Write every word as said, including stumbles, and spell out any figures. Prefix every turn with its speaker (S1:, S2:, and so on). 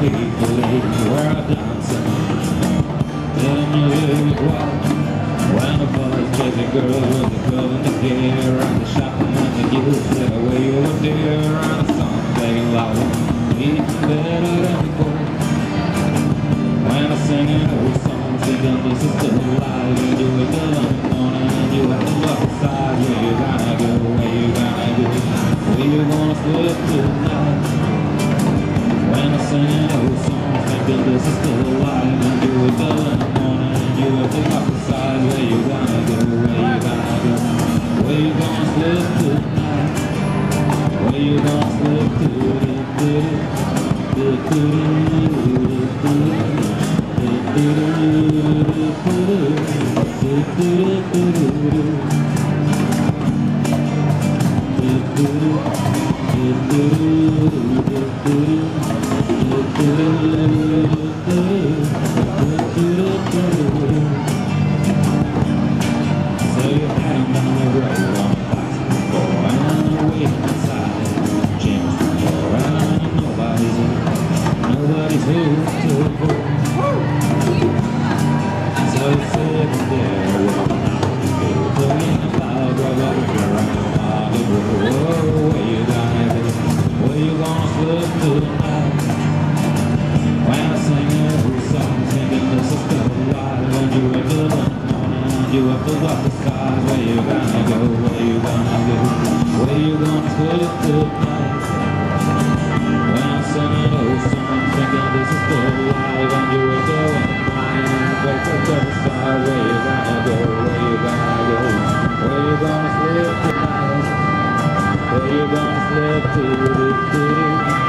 S1: people where I dance. The music wild when the boys chasing girls with the club and the gear and the shopping and the youth. The way you were there and the song playing loud, even better than before. When I sing an old song, thinking this is still alive, you do it till in the morning and you have to look aside. Where you gonna go? Where you gonna go? Where you gonna slip tonight? When I sing an old song, thinking this is still alive, and do it till in the morning and you have to look aside. Where you gonna go? Where you gonna go? Where you gonna slip tonight? Where you gonna slip So you're heading down the road on a bicycle and you're waiting outside. James the door and nobody's home, nobody's home to avoid. So you're sitting there walking out the door, playing about rubber around the road. Where you gonna go? Where you gonna slip tonight? When I sing every song, thinking this is still alive, and you wake up in the morning and you have to walk the skies. Where you gonna go? Where you gonna go? Where you gonna slip tonight? When I sing an old song, thinking this is still alive, and you wake up in the morning and you wake up to the sky. Where you gonna go? Where you gonna go? Where you gonna slip tonight? Where you gonna slip to?